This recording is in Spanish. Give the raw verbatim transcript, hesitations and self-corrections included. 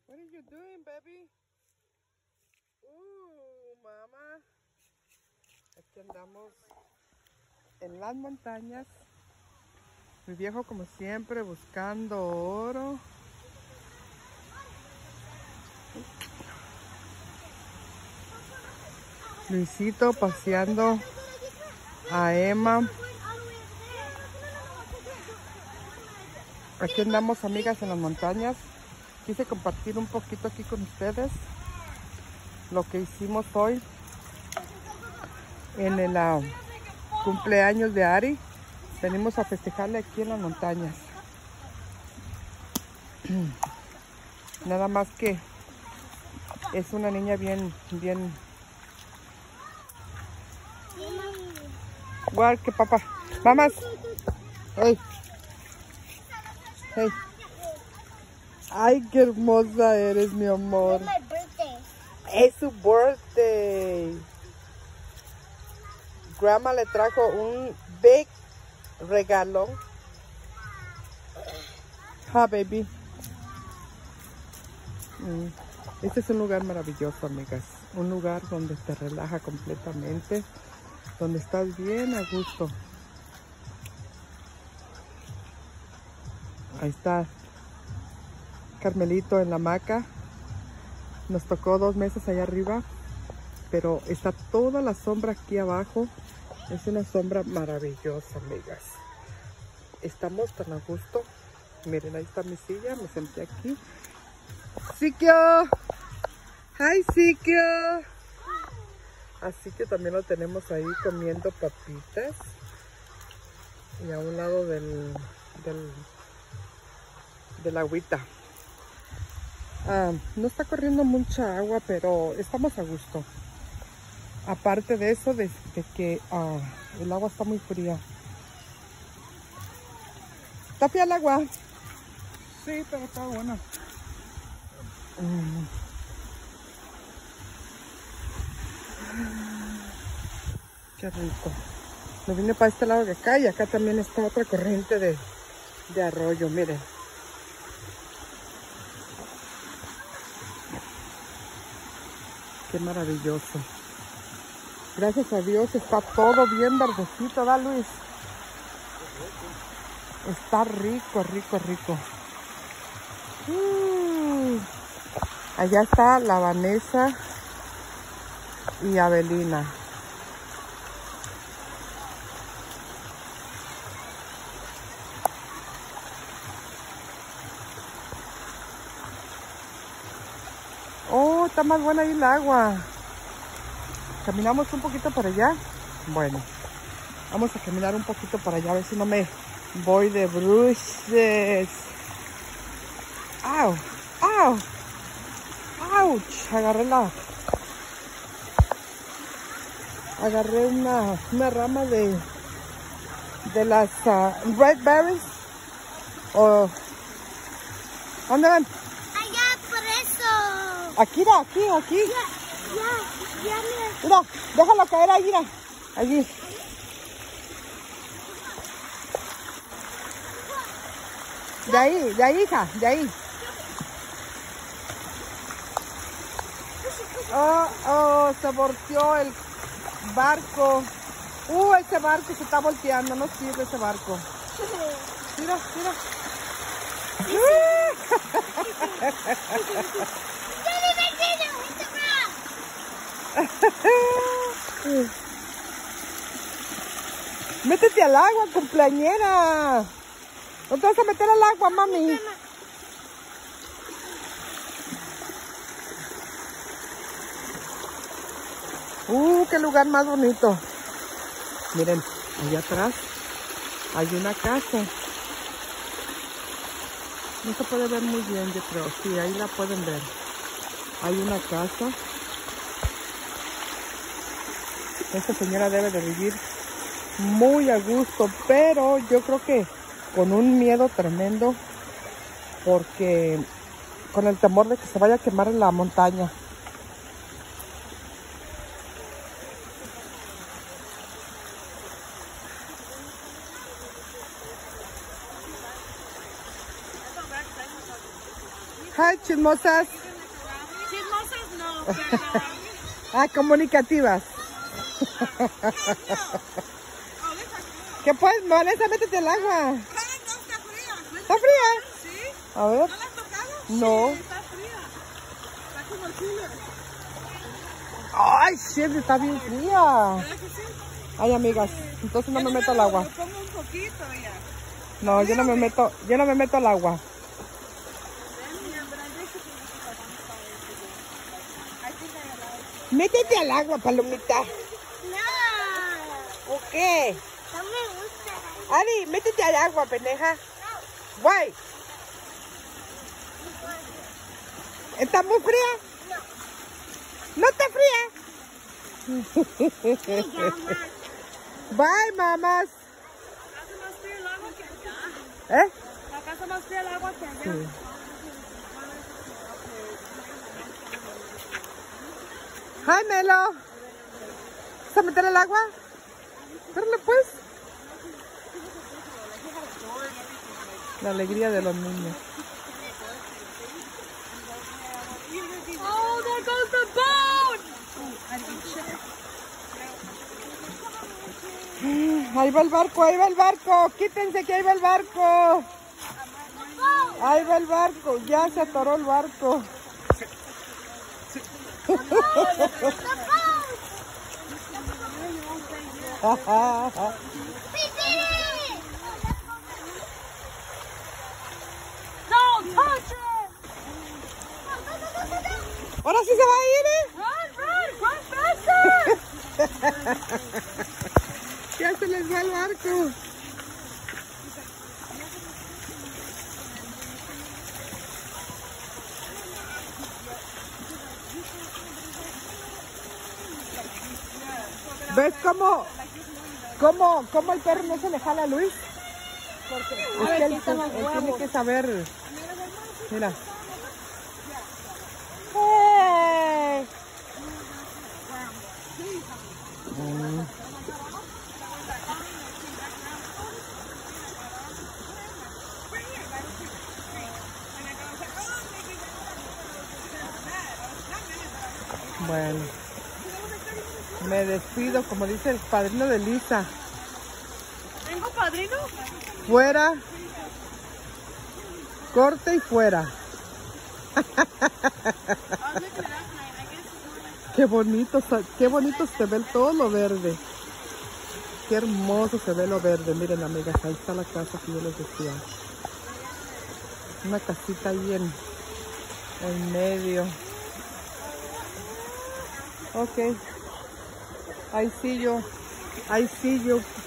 What are you doing, baby? Uh, mamá. Aquí andamos en las montañas. Mi viejo, como siempre, buscando oro. Luisito paseando a Emma. Aquí andamos, amigas, en las montañas. Quise compartir un poquito aquí con ustedes lo que hicimos hoy en el uh, cumpleaños de Ari. Venimos a festejarle aquí en las montañas. Nada más que es una niña bien, bien... Igual que papá. Vamos. Hey. Hey. Ay, qué hermosa eres, mi amor. Es su birthday. Grandma le trajo un big regalo. Ah, baby. Mm. Este es un lugar maravilloso, amigas. Un lugar donde te relaja completamente. Donde estás bien a gusto. Ahí está Carmelito en la hamaca. Nos tocó dos meses allá arriba, pero está toda la sombra aquí abajo. Es una sombra maravillosa, amigas. Estamos tan a gusto. Miren, ahí está mi silla, me senté aquí. ¡Siquio! ¡Hi, Siquio! Así que también lo tenemos ahí comiendo papitas. Y a un lado del, del, del agüita. Ah, no está corriendo mucha agua, pero estamos a gusto. Aparte de eso, de, de que ah, el agua está muy fría. ¿Está fría el agua? Sí, pero está buena. Mm. Qué rico. Me vine para este lado de acá y acá también está otra corriente de, de arroyo, miren. Qué maravilloso. Gracias a Dios está todo bien verdecito, ¿verdad, Luis? Está rico, rico, rico. Uh, allá está la Vanessa y Abelina. Oh, está más buena ahí el agua. Caminamos un poquito para allá. Bueno, vamos a caminar un poquito para allá, a ver si no me voy de bruces. ¡Au! ¡Au! ¡Auch! Agarré la... Agarré una, una rama de... De las uh, red berries. O... ¿Dónde van? Allá, por eso. Aquí, da, aquí, aquí. Ya, ya, ya, mira. Mira, déjalo caer ahí, mira. Allí. De ahí, de ahí, hija, de ahí. Oh, oh, se volteó el barco. Uh, ese barco se está volteando, no sirve ese barco. Mira, mira. Métete al agua, cumpleañera. ¿No te vas a meter al agua, mami? Uh, qué lugar más bonito. Miren, allá atrás hay una casa. No se puede ver muy bien, yo creo. Sí, ahí la pueden ver. Hay una casa. Esta señora debe de vivir muy a gusto, pero yo creo que con un miedo tremendo, porque con el temor de que se vaya a quemar en la montaña. Hi, chismosas? Chismosas no, pero... Ah, comunicativas. ¿Qué pues, Vanessa? Métete al agua. está fría. ¿Está fría? ¿Sí? A ver. ¿No la has tocado? No. Sí, está fría. Está como el cooler. Ay, shit, está bien fría. ¿Verdad que sí? Ay, amigas, entonces no Yo me meto al lo- agua. lo pongo un poquito ya. No, yo no me meto, yo no me meto al agua. Métete al agua, palomita. No. ¿O qué? No me gusta. Ari, métete al agua, pendeja. Guay. ¿Está muy fría? No. ¿No está fría? Bye, mamás. Hace más frío el agua que allá. ¿Eh? Acá hace más frío el agua que allá. Sí. Hi, Melo. ¿Vas a meter al agua? Dale, pues. La alegría de los niños. Oh, there goes the boat! Ahí va el barco, ahí va el barco. Quítense que ahí va el barco. Ahí va el barco. Ya se atoró el barco. Don't touch it! Ahora sí se va a ir, ¿eh? Run, run, run faster! Ya se les va el barco. ¿Ves cómo, cómo, cómo el perro no se le jala a Luis? Porque es que él, él tiene que saber. Mira. ¡Hey! Mm. Bueno, me despido, como dice el padrino de Lisa. ¿Tengo padrino? Fuera, corte y fuera. Qué bonito, qué bonito se ve todo lo verde. Qué hermoso se ve lo verde. Miren, amigas, ahí está la casa que yo les decía. Una casita ahí en, en medio. Ok. I see you. I see you.